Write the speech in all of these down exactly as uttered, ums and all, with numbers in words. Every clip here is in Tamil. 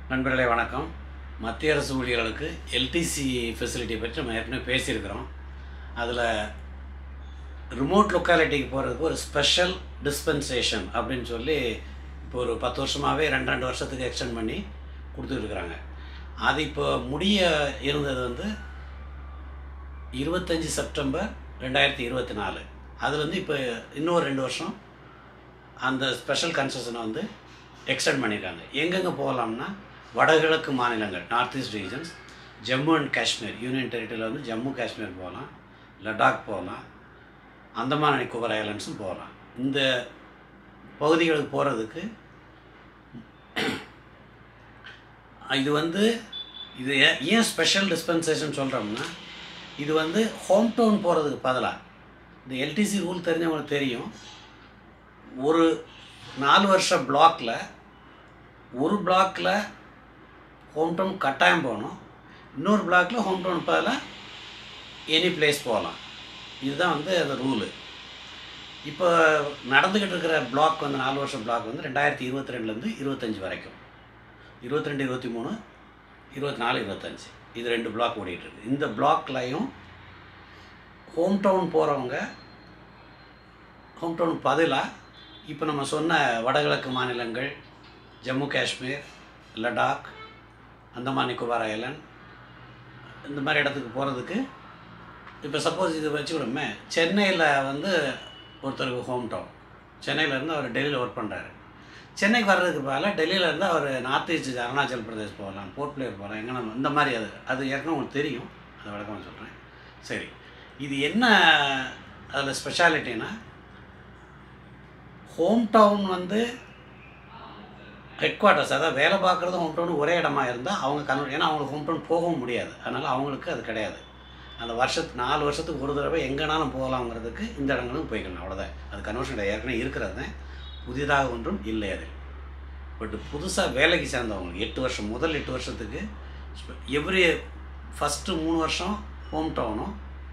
நண்பர்களே வணக்கம். மத்திய அரசு ஊழியர்களுக்கு எல்டிசி ஃபெசிலிட்டியை பற்றி நம்ம ஏற்கனவே பேசியிருக்கிறோம். அதில் ரிமோட் லொக்காலிட்டிக்கு போகிறதுக்கு ஒரு ஸ்பெஷல் டிஸ்பென்சேஷன் அப்படின்னு சொல்லி இப்போ ஒரு பத்து வருஷமாகவே ரெண்டு ரெண்டு வருஷத்துக்கு எக்ஸ்டெண்ட் பண்ணி கொடுத்துருக்குறாங்க. அது இப்போ முடிய இருந்தது வந்து இருபத்தஞ்சி செப்டம்பர் ரெண்டாயிரத்தி இருபத்தி நாலு. அது வந்து இப்போ இன்னொரு ரெண்டு வருஷம் அந்த ஸ்பெஷல் கன்செஷனை வந்து எக்ஸ்டெண்ட் பண்ணியிருக்காங்க. எங்கெங்கே போகலாம்னா வடகிழக்கு மாநிலங்கள், north east regions, Jammu and Kashmir union டெரிட்டரியில் வந்து ஜம்மு காஷ்மீர் போகலாம், லடாக் போகலாம், அந்தமான் நிக்கோபார் ஐலண்ட்ஸும் போகலாம். இந்த பகுதிகளுக்கு போகிறதுக்கு இது வந்து இது ஏன் ஸ்பெஷல் டிஸ்பென்சேஷன் சொல்கிறோம்னா, இது வந்து ஹோம் டவுன் போகிறதுக்கு பதிலாக இந்த எல்டிசி ரூல் தெரிஞ்சவங்களுக்கு தெரியும். ஒரு நாலு வருஷ பிளாக்கில் ஒரு பிளாக்கில் ஹோம் டவுன் கட்டாயம் போகணும், இன்னொரு பிளாக்கில் ஹோம் டவுன் பதிலாக எனி பிளேஸ் போகலாம். இதுதான் வந்து அந்த ரூலு. இப்போ நடந்துக்கிட்டு இருக்கிற பிளாக் வந்து நாலு வருஷம் பிளாக் வந்து ரெண்டாயிரத்தி இருபத்தி ரெண்டுலேருந்து இருபத்தஞ்சி வரைக்கும், இருபத்தி ரெண்டு இருபத்தி மூணு இருபத்தி நாலு இருபத்தஞ்சி இது ரெண்டு பிளாக் ஓடிட்டுருக்கு. இந்த பிளாக்லையும் ஹோம் டவுன் போகிறவங்க ஹோம் டவுன் பதிலாக இப்போ நம்ம சொன்ன வடகிழக்கு மாநிலங்கள், ஜம்மு காஷ்மீர், லடாக், அந்தமான் நிக்கோபார் ஐலண்ட், இந்த மாதிரி இடத்துக்கு போகிறதுக்கு இப்போ சப்போஸ் இது வச்சுக்கிடுமே, சென்னையில் வந்து ஒருத்தருக்கு ஹோம் டவுன், சென்னையிலேருந்து அவர் டெல்லியில் ஒர்க் பண்ணுறாரு. சென்னைக்கு வர்றதுக்கு பதிலாக டெல்லியிலேருந்து அவர் நார்த் ஈஸ்ட் அருணாச்சல் பிரதேஷ் போகலாம், போர்ட் பிளேயர் போகலாம், எங்கே நம்ம இந்த மாதிரி அது அது ஏற்கனவே உங்களுக்கு தெரியும், அதை விளக்கமாக சொல்கிறேன். சரி, இது என்ன அதில் ஸ்பெஷாலிட்டின்னா, ஹோம் டவுன் வந்து ஹெட் குவார்ட்டர்ஸ், அதாவது வேலை பார்க்குறதும் ஹோம் டவுன் ஒரே இடமா இருந்தால் அவங்க கன்வெர்ட், ஏன்னா அவங்களுக்கு ஹோம் டவுன் போகவும் முடியாது, அதனால் அவங்களுக்கு அது கிடையாது. அந்த வருஷத்து நாலு வருஷத்துக்கு ஒரு தடவை எங்கேனாலும் போகலாங்கிறதுக்கு இந்த இடங்களும் போய்க்கலாம், அவ்வளோதான். அது கன்வர்ஷன் கிடையாது, ஏற்கனவே இருக்கிறது தான், புதிதாக ஒன்றும் இல்லை அது. பட் புதுசாக வேலைக்கு சேர்ந்தவங்களுக்கு எட்டு வருஷம் முதல் எட்டு வருஷத்துக்கு எவ்ரி ஃபஸ்ட்டு மூணு வருஷம் ஹோம் டவுனும்,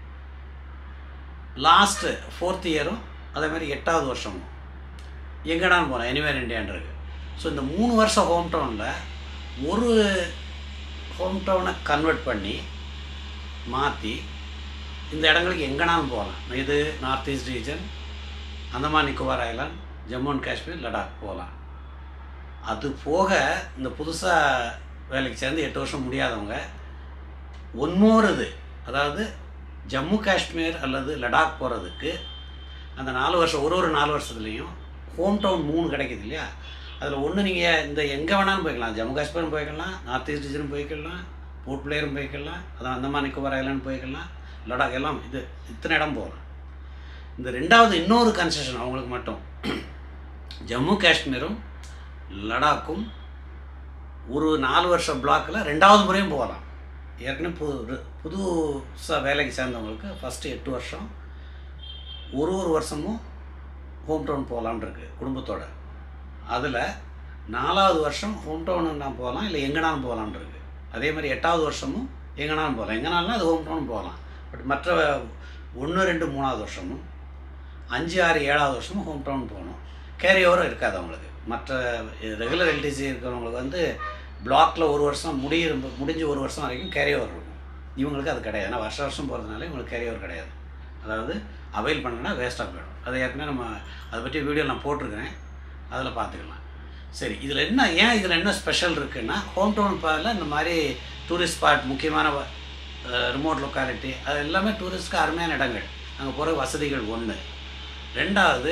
லாஸ்ட்டு ஃபோர்த் இயரும் அதே மாதிரி எட்டாவது வருஷமும் எங்கேனாலும் போகலாம், எனிவேர் இண்டியான்றது. ஸோ இந்த மூணு வருஷம் ஹோம் டவுனில் ஒரு ஹோம் டவுனை கன்வெர்ட் பண்ணி மாற்றி இந்த இடங்களுக்கு எங்கேனாலும் போகலாம். இது north east region, Andaman Nicobar island, Jammu and Kashmir, Ladakh போகலாம். அது போக இந்த புதுசாக வேலைக்கு சேர்ந்து எட்டு வருஷம் முடியாதவங்க ஒன்னொரு இது, அதாவது ஜம்மு காஷ்மீர் அல்லது லடாக் போகிறதுக்கு அந்த நாலு வருஷம் ஒரு ஒரு நாலு வருஷத்துலேயும் ஹோம் டவுன் மூணு கிடைக்கிது இல்லையா, அதில் ஒன்று நீங்கள் இந்த எங்கே வேணாலும் போய்க்கலாம், ஜம்மு காஷ்மீரும் போய்க்கலாம், நார்த் ஈஸ்ட் ரீஜனும் போய்க்கலாம், போர்ட் பிளேயரும் போய்க்கலாம், அதான் அந்தமான் நிக்கோபார் ஐலாண்ட் போய்க்கலாம், லடாக் எல்லாம் இது இத்தனை இடம் போகலாம். இந்த ரெண்டாவது இன்னொரு கன்செஷன் அவங்களுக்கு மட்டும், ஜம்மு காஷ்மீரும் லடாக்கும் ஒரு நாலு வருஷம் பிளாக்கில் ரெண்டாவது முறையும் போகலாம். ஏற்கனவே புது புதுசாக வேலைக்கு சேர்ந்தவங்களுக்கு ஃபஸ்ட்டு எட்டு வருஷம் ஒரு ஒரு வருஷமும் ஹோம் டவுன் போகலான் இருக்குது குடும்பத்தோட. அதில் நாலாவது வருஷம் ஹோம் டவுனுன்னா போகலாம், இல்லை எங்கேனாலும் போகலான் இருக்குது. அதே மாதிரி எட்டாவது வருஷமும் எங்கேனாலும் போகலாம், எங்கேனாலும் அது ஹோம் டவுன் போகலாம். பட் மற்ற ஒன்று ரெண்டு மூணாவது வருஷமும் அஞ்சு ஆறு ஏழாவது வருஷமும் ஹோம் டவுன் போகணும். கேரி ஓவரும் இருக்காது அவங்களுக்கு. மற்ற ரெகுலர் எல்டிசி இருக்கிறவங்களுக்கு வந்து பிளாக்கில் ஒரு வருஷம் முடிய முடிஞ்ச ஒரு வருஷம் வரைக்கும் கேரி ஓவர் இருக்கும். இவங்களுக்கு அது கிடையாது, ஏன்னா வருஷ வருஷம் போகிறதுனால இவங்களுக்கு கேரி ஓவர் கிடையாது. அதாவது அவைல் பண்ணனா வேஸ்ட்டாக போயிடும். அதை ஏற்கனவே நம்ம அதை பற்றி வீடியோ நான் போட்டிருக்கிறேன், அதில் பார்த்துக்கலாம். சரி, இதில் என்ன ஏன் இதில் என்ன ஸ்பெஷல் இருக்குன்னா, ஹோம் டவுன் பதில் இந்த மாதிரி டூரிஸ்ட் ஸ்பாட், முக்கியமான ரிமோட் லொக்காலிட்டி, அது எல்லாமே டூரிஸ்ட்டுக்கு அருமையான இடங்கள், அங்கே போகிற வசதிகள் ஒன்று. ரெண்டாவது,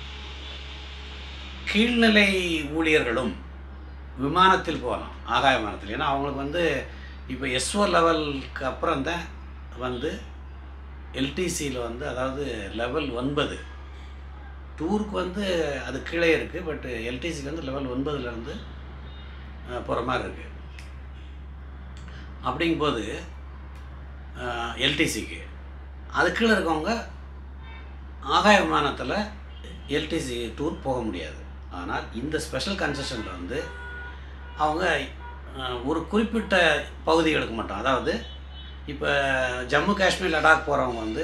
கீழ்நிலை ஊழியர்களும் விமானத்தில் போகலாம், ஆகாய விமானத்தில். ஏன்னா அவங்களுக்கு வந்து இப்போ எஸ்ஓ லெவலுக்கு அப்புறம் தான் வந்து எல்டிசியில் வந்து, அதாவது லெவல் ஒன்பது, டூருக்கு வந்து அது கீழே இருக்குது, பட் எல்டிசிக்கு வந்து லெவல் ஒன்பதுலேருந்து போகிற மாதிரி இருக்குது. அப்படிங்கும்போது எல்டிசிக்கு அது கீழே இருக்கவங்க ஆகாய விமானத்தில் எல்டிசி டூர் போக முடியாது. ஆனால் இந்த ஸ்பெஷல் கன்செஷனில் வந்து அவங்க ஒரு குறிப்பிட்ட பகுதிகளுக்கு மட்டும், அதாவது இப்போ ஜம்மு காஷ்மீர் லடாக் போகிறவங்க வந்து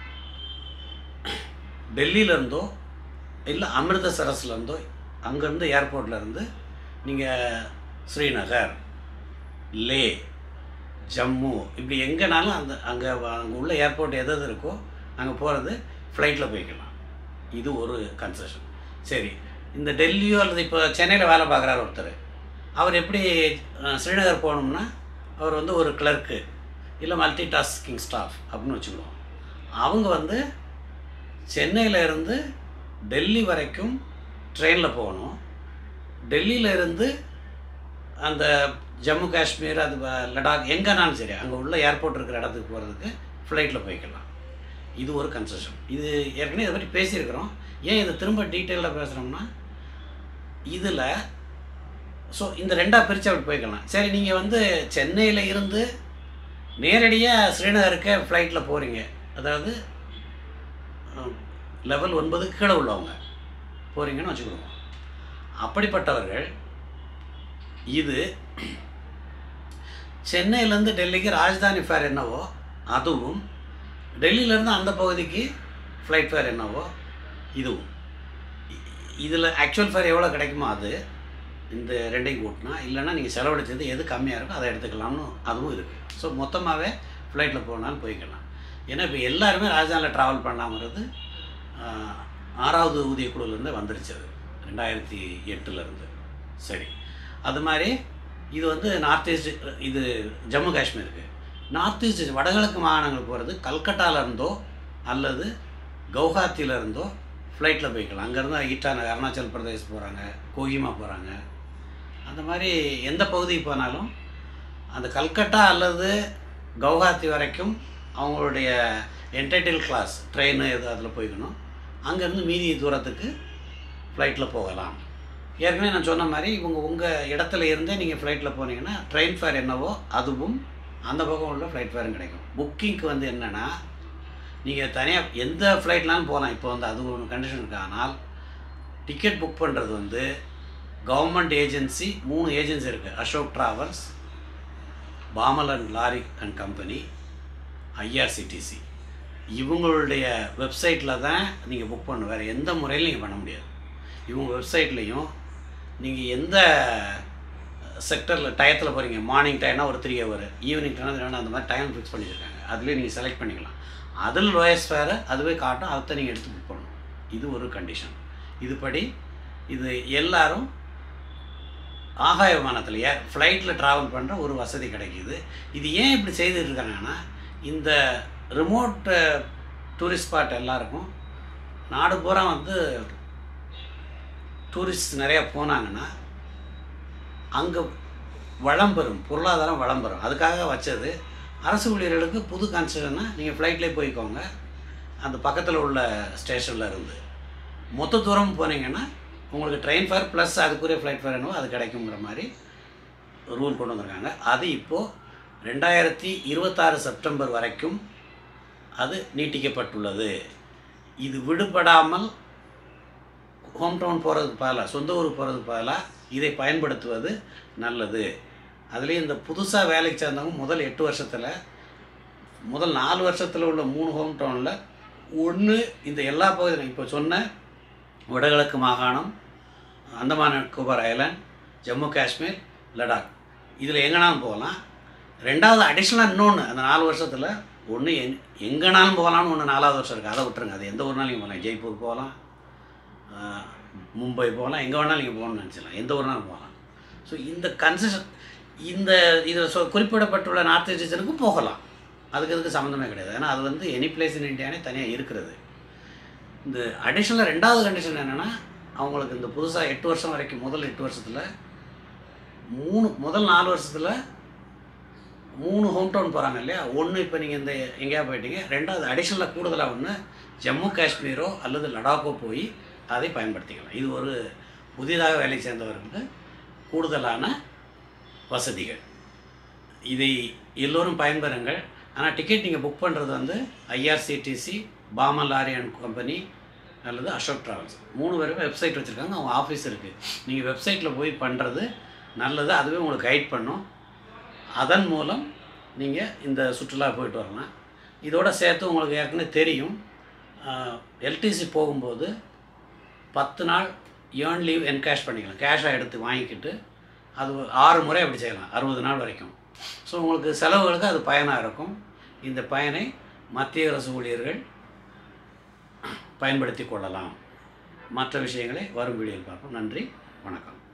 டெல்லியிலேருந்தோ இல்லை அமிர்தசரஸ்லேருந்தோ அங்கேருந்து ஏர்போர்ட்லேருந்து நீங்கள் ஸ்ரீநகர், லே, ஜம்மு, இப்படி எங்கேனாலும் அந்த அங்கே அங்கே உள்ள ஏர்போர்ட் எது எது இருக்கோ அங்கே போகிறது ஃப்ளைட்டில் போய்க்கலாம். இது ஒரு கன்செஷன். சரி, இந்த டெல்லியோ அல்லது இப்போ சென்னையில் வேலை பார்க்குறாரு ஒருத்தர், அவர் எப்படி ஸ்ரீநகர் போகணும்னா அவர் வந்து ஒரு கிளர்க்கு இல்லை மல்டி டாஸ்கிங் ஸ்டாஃப் அப்படின்னு வச்சுக்குவோம். அவங்க வந்து சென்னையில் இருந்து டெல்லி வரைக்கும் ட்ரெயினில் போகணும். டெல்லியில் இருந்து அந்த ஜம்மு காஷ்மீர், அது லடாக் எங்கேனாலும் சரி அங்கே உள்ள ஏர்போர்ட் இருக்கிற இடத்துக்கு போகிறதுக்கு ஃப்ளைட்டில் போய்க்கலாம். இது ஒரு கன்செஷன். இது ஏற்கனவே இதை பற்றி பேசியிருக்கிறோம். ஏன் இதை திரும்ப டீட்டெயிலாக பேசுகிறோம்னா, இதில் ஸோ இந்த ரெண்டாக பிரித்து அப்படி போய்க்கலாம். சரி, நீங்கள் வந்து சென்னையில் இருந்து நேரடியாக ஸ்ரீநகருக்கு ஃப்ளைட்டில் போகிறீங்க, அதாவது லெவல் ஒன்பதுக்கு கீழே உள்ளவங்க போகிறீங்கன்னு வச்சுக்கிடுவோம். அப்படிப்பட்டவர்கள் இது சென்னையிலேருந்து டெல்லிக்கு ராஜதானி ஃபேர் என்னவோ அதுவும், டெல்லியிலேருந்து அந்த பகுதிக்கு ஃப்ளைட் ஃபேர் என்னவோ இதுவும், இதில் ஆக்சுவல் ஃபேர் எவ்வளோ கிடைக்குமோ அது இந்த ரெண்டையும் கூட்டினா, இல்லைன்னா நீங்கள் செலவழிச்சது எது கம்மியாக இருக்கோ அதை எடுத்துக்கலாம்னு அதுவும் இருக்குது. ஸோ மொத்தமாகவே ஃப்ளைட்டில் போனாலும் போய்க்கலாம். ஏன்னா இப்போ எல்லாருமே ராஜதானியில் ட்ராவல் பண்ணாமறது ஆறாவது ஊதிய குழுவிலேருந்து வந்துருச்சு, அது ரெண்டாயிரத்தி எட்டுலேருந்து. சரி, அது மாதிரி இது வந்து நார்த் ஈஸ்ட், இது ஜம்மு காஷ்மீருக்கு. நார்த் ஈஸ்ட் வடகிழக்கு மாகாணங்கள் போகிறது கல்கட்டாவிலேருந்தோ அல்லது கவுஹாத்தியிலேருந்தோ ஃப்ளைட்டில் போய்க்கலாம். அங்கேருந்து ஈட்டான அருணாச்சல் பிரதேஷ் போகிறாங்க, கோஹிமா போகிறாங்க. அந்த மாதிரி எந்த பகுதிக்கு போனாலும் அந்த கல்கட்டா அல்லது கவுஹாத்தி வரைக்கும் அவங்களுடைய என்டைட்டில் கிளாஸ் ட்ரெயின் எது அதில் போய்க்கணும். அங்கேருந்து மீதி தூரத்துக்கு ஃப்ளைட்டில் போகலாம். ஏற்கனவே நான் சொன்ன மாதிரி இவங்க உங்கள் இடத்துல இருந்தே நீங்கள் ஃப்ளைட்டில் போனீங்கன்னா ட்ரெயின் ஃபேர் என்னவோ அதுவும் அந்த பக்கம் உள்ள ஃப்ளைட் ஃபேரும் கிடைக்கும். புக்கிங்க்கு வந்து என்னென்னா, நீங்கள் தனியாக எந்த ஃப்ளைட்லான்னு போகலாம். இப்போ வந்து அது ஒரு கண்டிஷன் இருக்குது. ஆனால் டிக்கெட் புக் பண்ணுறது வந்து கவர்மெண்ட் ஏஜென்சி, மூணு ஏஜென்சி இருக்குது. Ashok Travels, Balmer and Lawrie and company, IRCTC. இவங்களுடைய வெப்சைட்டில் தான் நீங்கள் புக் பண்ணணும். வேறு எந்த முறையிலும் நீங்கள் பண்ண முடியாது. இவங்க வெப்சைட்லேயும் நீங்கள் எந்த செக்டரில் டயத்தில் போகிறீங்க, மார்னிங் டைம்னா ஒரு த்ரீ ஹவர், ஈவினிங் டைம்னா ரெண்டு, அந்த மாதிரி டைம் ஃபிக்ஸ் பண்ணியிருக்காங்க. அதுலேயே நீங்கள் செலக்ட் பண்ணிக்கலாம். அதில் லோயஸ்ட் ஃபேரை அதுவே காட்டும், அதை நீங்கள் எடுத்து புக் பண்ணணும். இது ஒரு கண்டிஷன். இதுபடி இது எல்லாரும் ஆகாய விமானத்தில் ஏர் ஃப்ளைட்டில் ட்ராவல் பண்ணுற ஒரு வசதி கிடைக்கிது. இது ஏன் இப்படி செய்துட்டு இருக்காங்கன்னா, இந்த ரிமோட் டூரிஸ்ட் ஸ்பாட் எல்லாருக்கும் நாடு பூரா வந்து டூரிஸ்ட் நிறையா போனாங்கன்னா அங்கே வளம் பெறும், பொருளாதாரம் வளம் பெறும். அதுக்காக வச்சது. அரசு ஊழியர்களுக்கு புது கன்செஷனாக நீங்கள் ஃப்ளைட்லேயே போய்க்கோங்க, அந்த பக்கத்தில் உள்ள ஸ்டேஷனில் இருந்து. மொத்த தூரம் போனீங்கன்னா உங்களுக்கு ட்ரெயின் ஃபேர் ப்ளஸ் அதுக்குரிய ஃப்ளைட் ஃபேர் என்னவோ அது கிடைக்குங்கிற மாதிரி ரூல் கொண்டு வந்திருக்காங்க. அது இப்போது ரெண்டாயிரத்தி இருபத்தாறு செப்டம்பர் வரைக்கும் அது நீட்டிக்கப்பட்டுள்ளது. இது விடுபடாமல் ஹோம் டவுன் போகிறதுக்கு பதிலாக, சொந்த ஊருக்கு போகிறதுக்கு பதிலாக இதை பயன்படுத்துவது நல்லது. அதுலேயும் இந்த புதுசாக வேலைக்கு சேர்ந்தவங்க முதல் எட்டு வருஷத்தில், முதல் நாலு வருஷத்தில் உள்ள மூணு ஹோம் டவுனில் ஒன்று இந்த எல்லா பகுதியும் இப்போ சொன்ன வடகிழக்கு மாகாணம், அந்தமான் நிக்கோபார் ஐலாண்ட், ஜம்மு காஷ்மீர், லடாக், இதில் எங்கேனாலும் போகலாம். ரெண்டாவது அடிஷ்னலாக இன்னொன்று, அந்த நாலு வருஷத்தில் ஒன்று எங் எங்கேனாலும் போகலான்னு ஒன்று நாலாவது வருஷம் இருக்குது. அதை விட்டுருங்க. அது எந்த ஒரு நாள் நீங்கள் போகலாம். ஜெய்ப்பூர் போகலாம், மும்பை போகலாம், எங்கே வேணாலும் நீங்கள் போகணும்னு நினச்சிடலாம், எந்த ஒரு நாளும் போகலாம். ஸோ இந்த கன்செஷன் இந்த இதில் சொ குறிப்பிடப்பட்டுள்ள நார்த் ஈஸ்ட் ரீஜனுக்கும் போகலாம். அதுக்கு அதுக்கு சம்மந்தமே கிடையாது. ஏன்னா அது வந்து எனி பிளேஸ் இன் இந்தியானே தனியாக இருக்கிறது. இந்த அடிஷ்னலாக ரெண்டாவது கண்டிஷன் என்னென்னா, அவங்களுக்கு இந்த புதுசாக எட்டு வருஷம் வரைக்கும், முதல் எட்டு வருஷத்தில் மூணு முதல் நாலு வருஷத்தில் மூணு ஹோம் டவுன் போகிறாங்க இல்லையா. ஒன்று இப்போ நீங்கள் இந்த எங்கேயா போயிட்டீங்க. ரெண்டாவது அடிஷ்னலாக கூடுதலாக ஒன்று ஜம்மு காஷ்மீரோ அல்லது லடாக்கோ போய் அதை பயன்படுத்திக்கலாம். இது ஒரு புதிதாக வேலை சேர்ந்தவர்களுக்கு கூடுதலான வசதிகள். இதை எல்லோரும் பயன்பெறுங்கள். ஆனால் டிக்கெட் நீங்கள் புக் பண்ணுறது வந்து IRCTC, Balmer Lawrie and company அல்லது அசோக் ட்ராவல்ஸ், மூணு பேருமே வெப்சைட் வச்சுருக்காங்க. அவங்க ஆஃபீஸ் இருக்குது. நீங்கள் வெப்சைட்டில் போய் பண்ணுறது நல்லது. அதுவே உங்களுக்கு கைட் பண்ணும். அதன் மூலம் நீங்கள் இந்த சுற்றுலா போயிட்டு வரலாம். இதோடு சேர்த்து உங்களுக்கு ஏற்கனவே தெரியும், எல்டிசி போகும்போது பத்து நாள் ஏர்ன் லீவ் என்கேஷ் பண்ணிக்கலாம். கேஷாக எடுத்து வாங்கிக்கிட்டு அது ஆறு முறை அப்படி செய்யலாம், அறுபது நாள் வரைக்கும். ஸோ உங்களுக்கு செலவுகளுக்கு அது பயனாக இருக்கும். இந்த பயனை மத்திய அரசு ஊழியர்கள் பயன்படுத்தி கொள்ளலாம். மற்ற விஷயங்களை வரும் வீடியோவில் பார்ப்போம். நன்றி, வணக்கம்.